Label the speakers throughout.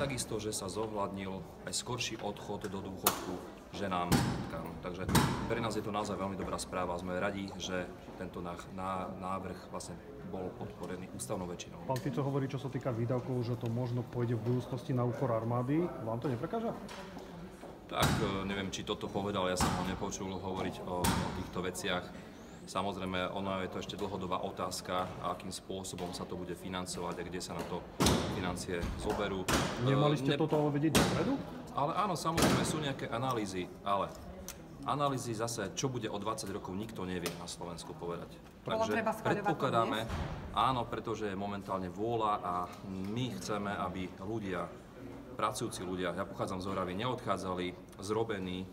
Speaker 1: takisto, že sa zohľadnil aj skorší odchod do dôchodku ženám. Takže pre nás je to naozaj veľmi dobrá správa. Sme radi, že tento návrh vlastne bol podporený ústavnou väčšinou.
Speaker 2: Pán Fico hovorí, čo sa týka výdavkov, že to možno pôjde v budúcnosti na úkor armády. Vám to neprekáža?
Speaker 1: Tak, neviem, či toto povedal, ja som ho nepočul hovoriť o týchto veciach. Samozrejme, ono je to ešte dlhodobá otázka, akým spôsobom sa to bude financovať a kde sa na to financie zoberú.
Speaker 2: Nemali ste toto ale vedieť dopredu?
Speaker 1: Ale áno, samozrejme sú nejaké analýzy, ale analýzy zase, čo bude o 20 rokov, nikto nevie na Slovensku povedať. Takže predpokladáme, áno, pretože je momentálne vôľa a my chceme, aby ľudia, pracujúci ľudia, ja pochádzam z Oravy, neodchádzali zrobení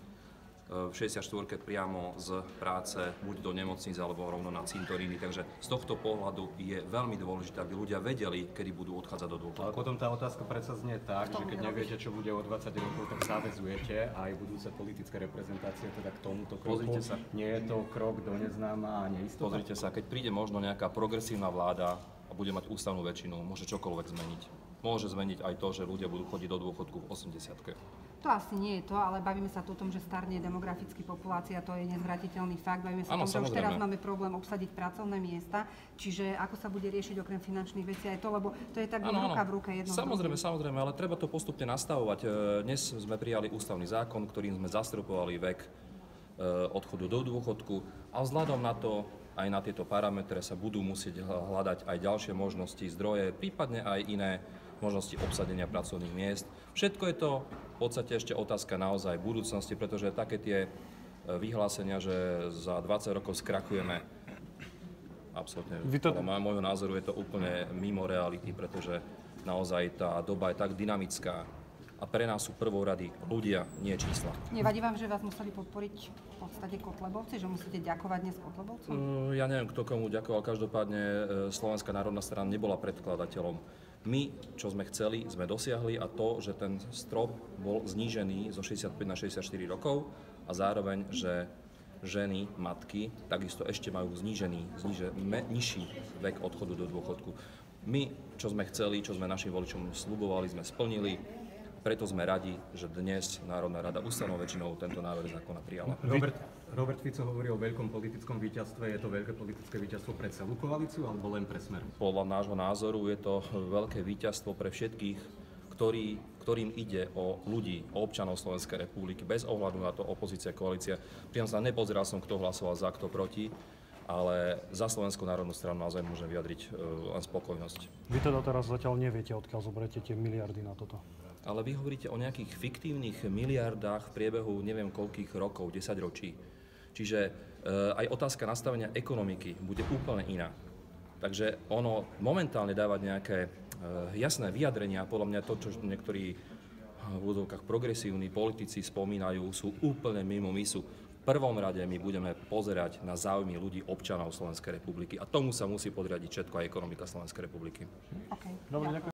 Speaker 1: v 64-ke priamo z práce, buď do nemocnic alebo rovno na cintoríny. Takže z tohto pohľadu je veľmi dôležité, aby ľudia vedeli, kedy budú odchádzať do dôchodku.
Speaker 3: Ale potom tá otázka predsa znie tak, že keď neviete, čo bude o 20 rokov, tak záväzujete aj budúce politické reprezentácie teda k tomuto kroku.
Speaker 1: Pozrite sa.
Speaker 3: Nie je to krok do neznáma a neistota?
Speaker 1: Pozrite sa, keď príde možno nejaká progresívna vláda a bude mať ústavnú väčšinu, môže čokoľvek zmeniť. Môže zmeniť aj to, že ľudia budú chodiť do dôchodku v 80-ke.
Speaker 4: To asi nie je to, ale bavíme sa tu o tom, že starne demograficky populácia, to je nezvratiteľný fakt. Bavíme sa o tom, že už teraz máme problém obsadiť pracovné miesta, čiže ako sa bude riešiť okrem finančných vecí aj to, lebo to je tak ruka v ruke jedno.
Speaker 1: Samozrejme, ale treba to postupne nastavovať. Dnes sme prijali ústavný zákon, ktorým sme zastropovali vek odchodu do dôchodku a vzhľadom na to, aj na tieto parametre sa budú musieť hľadať aj ďalšie možnosti, zdroje, prípadne aj iné možnosti obsadenia pracovných miest. Všetko je to v podstate ešte otázka naozaj budúcnosti, pretože také tie vyhlásenia, že za 20 rokov skrachujeme, absolútne, podľa môjho názoru je to úplne mimo reality, pretože naozaj tá doba je tak dynamická a pre nás sú prvorady ľudia, nie čísla.
Speaker 4: Nevadí vám, že vás museli podporiť v podstate Kotlebovci, že musíte ďakovať dnes Kotlebovcom?
Speaker 1: Ja neviem, kto komu ďakoval, každopádne Slovenská národná strana nebola predkladateľom. My, čo sme chceli, sme dosiahli a to, že ten strop bol znížený zo 65 na 64 rokov a zároveň, že ženy, matky takisto ešte majú nižší vek odchodu do dôchodku. My, čo sme chceli, čo sme našim voličom sľubovali, sme splnili. Preto sme radi, že dnes Národná rada ústavnou väčšinou tento návrh zákona prijala.
Speaker 3: Robert Fico hovorí o veľkom politickom víťazstve. Je to veľké politické víťazstvo pre celú koalíciu alebo len pre Smer?
Speaker 1: Podľa nášho názoru je to veľké víťazstvo pre všetkých, ktorým ide o ľudí, o občanov Slovenskej republiky, bez ohľadu na to opozícia, koalícia. Priam sa nepozeral som, kto hlasoval za, kto proti, ale za Slovenskú národnú stranu naozaj môžem vyjadriť len spokojnosť.
Speaker 2: Vy teda teraz zatiaľ neviete, odkiaľ zoberiete tie miliardy na toto.
Speaker 1: Ale vy hovoríte o nejakých fiktívnych miliardách v priebehu neviem koľkých rokov, 10 ročí. Čiže aj otázka nastavenia ekonomiky bude úplne iná. Takže ono momentálne dávať nejaké jasné vyjadrenia, podľa mňa to, čo niektorí v úvodzovkách progresívni politici spomínajú, sú úplne mimo misu. V prvom rade my budeme pozerať na záujmy ľudí, občanov Slovenskej republiky a tomu sa musí podriadiť všetko aj ekonomika Slovenskej republiky.
Speaker 4: Okay.
Speaker 2: Dobre, ďakujem.